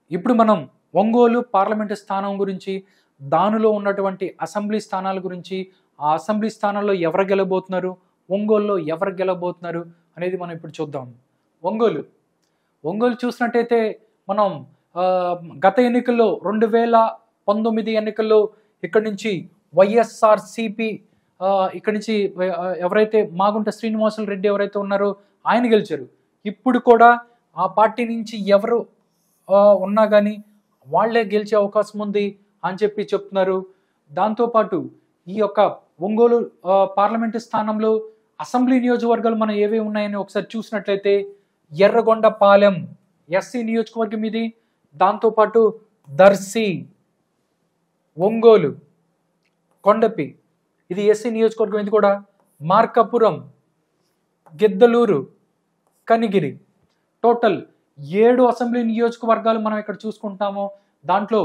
ఇప్పుడు మనం ఒంగోలు పార్లమెంటు స్థానం గురించి, దానిలో ఉన్నటువంటి అసెంబ్లీ స్థానాల గురించి, ఆ అసెంబ్లీ స్థానాల్లో ఎవరు గెలవబోతున్నారు, ఒంగోలులో ఎవరు గెలవబోతున్నారు అనేది మనం ఇప్పుడు చూద్దాం. ఒంగోలు చూసినట్టయితే మనం గత ఎన్నికల్లో 2019 ఎన్నికల్లో ఇక్కడి నుంచి వైఎస్ఆర్‌సీపీ ఇక్కడి నుంచి ఎవరైతే మాగుంట శ్రీనివాసులు రెడ్డి ఎవరైతే ఉన్నారో ఆయన గెలిచారు. ఇప్పుడు కూడా ఆ పార్టీ నుంచి ఎవరు ఉన్నా కానీ వాళ్లే గెలిచే అవకాశం ఉంది అని చెప్పి చెప్తున్నారు. దాంతోపాటు ఈ యొక్క ఒంగోలు పార్లమెంటు స్థానంలో అసెంబ్లీ నియోజకవర్గాలు మనం ఏవేవి ఉన్నాయని ఒకసారి చూసినట్లయితే ఎర్రగొండపాలెం ఎస్సీ నియోజకవర్గం ఇది, దాంతోపాటు దర్శి, ఒంగోలు, కొండపి ఇది ఎస్సీ నియోజకవర్గం, ఇది కూడా మార్కాపురం, గిద్దలూరు, కనిగిరి, టోటల్ 7 అసెంబ్లీ నియోజకవర్గాలు మనం ఇక్కడ చూసుకుంటాము. దాంట్లో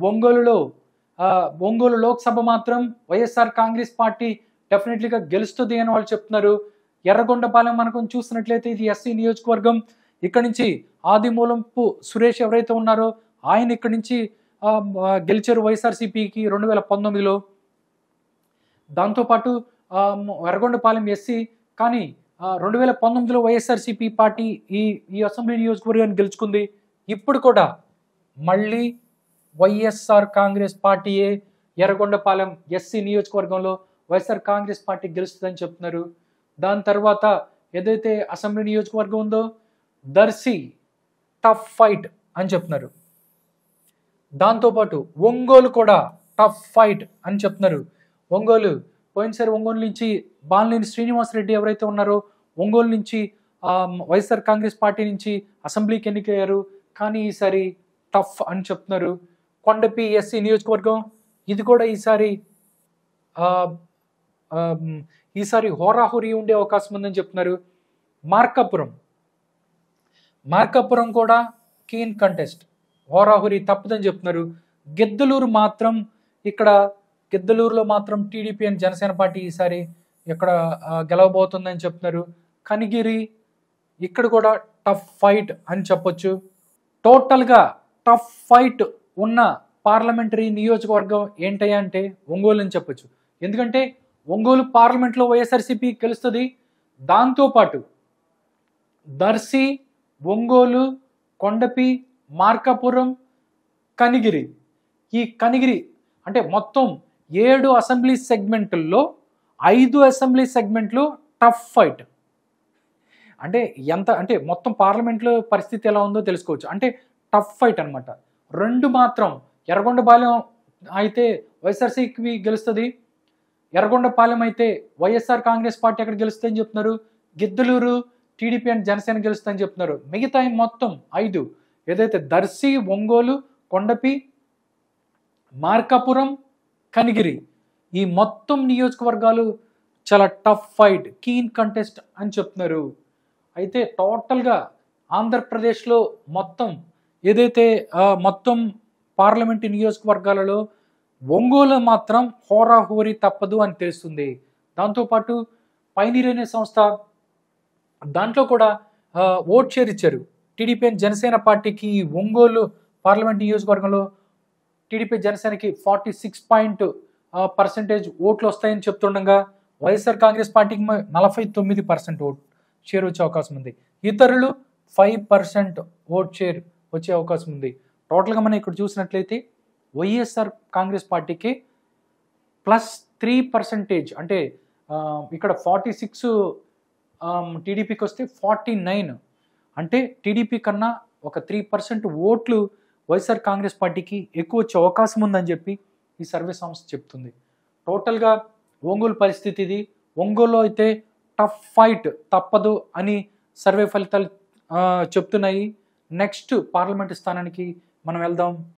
ఒంగోలు లోక్సభ మాత్రం వైఎస్ఆర్ కాంగ్రెస్ పార్టీ డెఫినెట్లీగా గెలుస్తుంది అని వాళ్ళు చెప్తున్నారు. ఎర్రగొండపాలెం మనకు చూసినట్లయితే ఇది ఎస్సీ నియోజకవర్గం. ఇక్కడ నుంచి ఆదిమూలంపు సురేష్ ఎవరైతే ఉన్నారో ఆయన ఇక్కడ నుంచి గెలిచారు వైఎస్ఆర్‌సీపీకి 2019లో. దాంతోపాటు ఎర్రగొండపాలెం ఎస్సీ, కానీ 2019లో వైఎస్ఆర్‌సీపీ పార్టీ ఈ అసెంబ్లీ నియోజకవర్గాన్ని గెలుచుకుంది. ఇప్పుడు కూడా మళ్ళీ వైఎస్ఆర్ కాంగ్రెస్ పార్టీయే ఎర్రగొండపాలెం ఎస్సీ నియోజకవర్గంలో వైఎస్ఆర్ కాంగ్రెస్ పార్టీ గెలుస్తుందని చెప్తున్నారు. దాని తర్వాత ఏదైతే అసెంబ్లీ నియోజకవర్గం ఉందో దర్శి టఫ్ ఫైట్ అని చెప్తున్నారు. దాంతోపాటు ఒంగోలు కూడా టఫ్ ఫైట్ అని చెప్తున్నారు. పోయినసారి ఒంగోలు నుంచి బాలినేని శ్రీనివాసరెడ్డి ఎవరైతే ఉన్నారో ఒంగోలు నుంచి వైఎస్ఆర్ కాంగ్రెస్ పార్టీ నుంచి అసెంబ్లీకి ఎన్నికయ్యారు, కానీ ఈసారి టఫ్ అని చెప్తున్నారు. కొండపి ఎస్సీ నియోజకవర్గం ఇది కూడా ఈసారి హోరాహోరీ ఉండే అవకాశం ఉందని చెప్తున్నారు. మార్కాపురం కూడా కీన్ కంటెస్ట్, హోరాహోరీ తప్పదని చెప్తున్నారు. గిద్దలూరులో మాత్రం టీడీపీ అండ్ జనసేన పార్టీ ఈసారి ఇక్కడ గెలవబోతుందని చెప్తున్నారు. కనిగిరి ఇక్కడ కూడా టఫ్ ఫైట్ అని చెప్పొచ్చు. టోటల్గా టఫ్ ఫైట్ ఉన్న పార్లమెంటరీ నియోజకవర్గం ఏంటయ్యా అంటే ఒంగోలు అని చెప్పొచ్చు. ఎందుకంటే ఒంగోలు పార్లమెంట్లో వైఎస్ఆర్‌సీపీ గెలుస్తుంది. దాంతోపాటు దర్శి, ఒంగోలు, కొండపి, మార్కాపురం, కనిగిరి, ఈ కనిగిరి అంటే మొత్తం 7 అసెంబ్లీ సెగ్మెంట్ల్లో 5 అసెంబ్లీ సెగ్మెంట్లు టఫ్ ఫైట్. అంటే మొత్తం పార్లమెంట్లో పరిస్థితి ఎలా ఉందో తెలుసుకోవచ్చు. అంటే టఫ్ ఫైట్ అనమాట. 2 మాత్రం ఎర్రగొండపాలెం అయితే వైఎస్ఆర్‌సీపీ గెలుస్తుంది, ఎర్రగొండపాలెం అయితే వైఎస్ఆర్ కాంగ్రెస్ పార్టీ అక్కడ గెలుస్తుందని చెప్తున్నారు. గిద్దలూరు టీడీపీ అండ్ జనసేన గెలుస్తుందని చెప్తున్నారు. మిగతా మొత్తం 5 ఏదైతే దర్శి, ఒంగోలు, కొండపి, మార్కాపురం, కనిగిరి ఈ మొత్తం నియోజకవర్గాలు చాలా టఫ్ ఫైట్, కీన్ కంటెస్ట్ అని చెప్తున్నారు. అయితే టోటల్గా ఆంధ్రప్రదేశ్లో మొత్తం ఏదైతే మొత్తం పార్లమెంటు నియోజకవర్గాలలో ఒంగోలు మాత్రం హోరాహోరీ తప్పదు అని తెలుస్తుంది. దాంతోపాటు పైనీర్ అనే సంస్థ దాంట్లో కూడా ఓట్ షేర్ ఇచ్చారు. టీడీపీ అండ్ జనసేన పార్టీకి ఒంగోలు పార్లమెంట్ నియోజకవర్గంలో టీడీపీ జనసేనకి 46% ఓట్లు వస్తాయని చెప్తుండగా వైఎస్ఆర్ కాంగ్రెస్ పార్టీకి 49% ఓట్ షేర్ వచ్చే అవకాశం ఉంది. ఇతరులు 5% ఓట్ షేర్ వచ్చే అవకాశం ఉంది. టోటల్గా మనం ఇక్కడ చూసినట్లయితే వైఎస్ఆర్ కాంగ్రెస్ పార్టీకి +3%, అంటే ఇక్కడ 46 టీడీపీకి వస్తే 49, అంటే టీడీపీ కన్నా ఒక 3% ఓట్లు వైఎస్ఆర్ కాంగ్రెస్ పార్టీకి ఎక్కువ వచ్చే అవకాశం ఉందని చెప్పి ఈ సర్వే సంస్థ చెప్తుంది. టోటల్గా ఒంగోలు పరిస్థితి ఇది. ఒంగోలులో అయితే టఫ్ ఫైట్ తప్పదు అని సర్వే ఫలితాలు చెప్తున్నాయి. నెక్స్ట్ పార్లమెంటు స్థానానికి మనం వెళ్దాం.